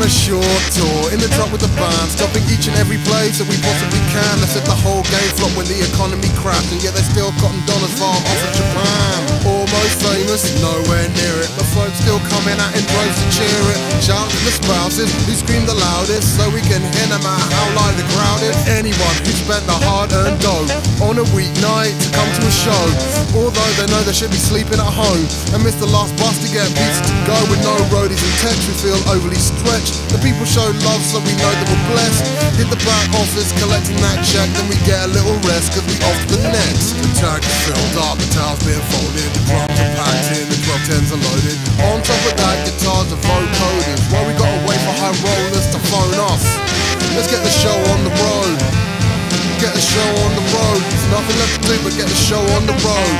a short tour in the truck with the band, stopping each and every place that we possibly can. They said the whole game flopped when the economy crashed, and yet they still cotton dollars far off of Japan. Almost famous, nowhere near it, but folks still coming out in droves to cheer it. Shout to the spouses who scream the loudest, so we can hear no matter how loud the crowd is. Anyone who spent the hard-earned dough on a weeknight to come to a show, although they know they should be sleeping at home, and miss the last bus to get pizza to go with no roadies and techs. We feel overly stretched. The people show love, so we know that we're blessed. Hit the back office collecting that check, then we get a little rest, cause we off to the next. The tag is filled up, the towels being folded, the drums are packed in, the 1210s are loaded. On top of that, guitars are vocoders, while we gotta wait for high rollers to phone us. Let's get the show on the road. Get the show on the road. There's nothing left to do but get the show on the road.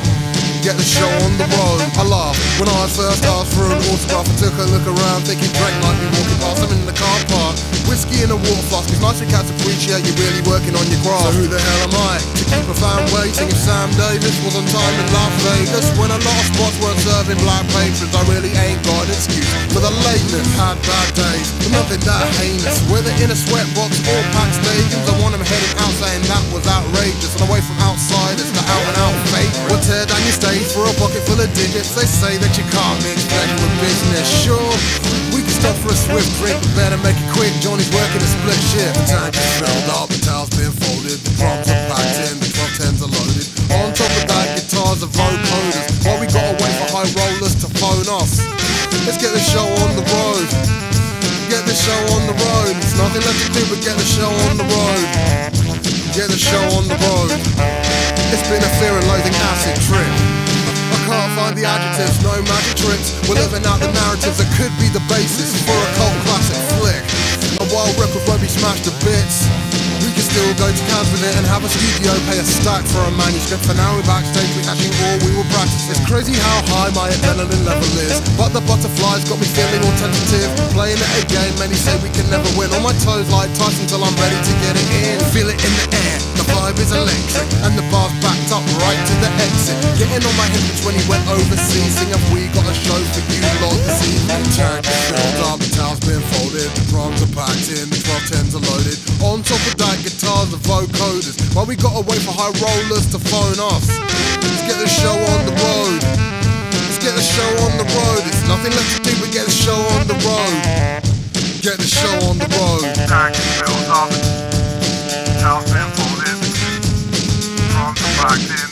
Get the show on the road. I laughed when I first asked for an autograph. I took a look around thinking Drake might be walking past. I'm in the car park, whiskey in a water flask. It's nice when cats appreciate you're really working on your craft. So who the hell am I to keep a fan waiting? If Sam Davis was on time in Las Vegas when a lot of spots weren't serving black patrons, I really ain't got an excuse for the lateness. Had bad days, but nothing that heinous. Whether in a sweatbox or packed stadiums, I want them heading out saying that was outrageous. And away from outsiders to out and out fake. We'll tear down your stage for a pocket full of digits. They say that you can't mix pleasure with business. Sure, we can stop for a swift drink, but better make it quick. Johnny's working a split shift. The tank is filled up, the towels being folded, the drums are packed in, the 1210s are loaded. On top of that, guitars are vocoders, while we gotta wait for high rollers to phone us. Let's get the show on the road. Get the show on the road. There's nothing left to do but get the show on the road. Get the show on the road. It's been a fear and loathing acid trip. I can't find the adjectives, no magic tricks. We're living out the narratives that could be the basis for a cult classic flick. A wild record won't be smashed to bits. We can still go to Cannes with it and have a studio pay a stack for a manuscript. For now we're backstage rehashing all we will practice. It's crazy how high my adrenaline level is, but the butterflies got me feeling all tentative. Playing it again, many say we can never win. On my toes like Tyson till I'm ready to get it in. Feel it in the air, the vibe is electric, and the bar's backed up right to the exit. Getting on my hips when he went overseas, sing if we got a show for you lot this evening. Tank is filled up, the towels been folded, the drums are packed in, the 1210s are loaded. On top of that, guitars are vocoders, while we gotta wait for high rollers to phone us. Let's get the show on the road. Let's get the show on the road. There's nothing left to do but get the show on the road. Get the show on the road. Tank is filled up, towels been folded, drums are packed in,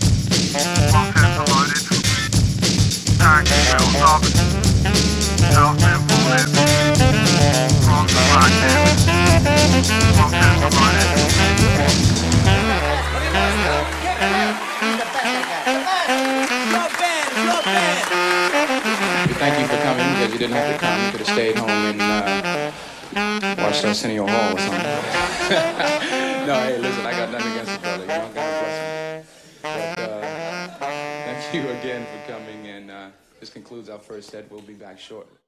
1210s are loaded. Tank is filled up, towels been folded, drums are packed in, 1210s are loaded. Thank you for coming, because you didn't have to come. You could have stayed home and watched Arsenio Hall or something. No, hey, listen, I got nothing against the brother. You don't got to bless him. But thank you again for coming, and this concludes our first set. We'll be back shortly.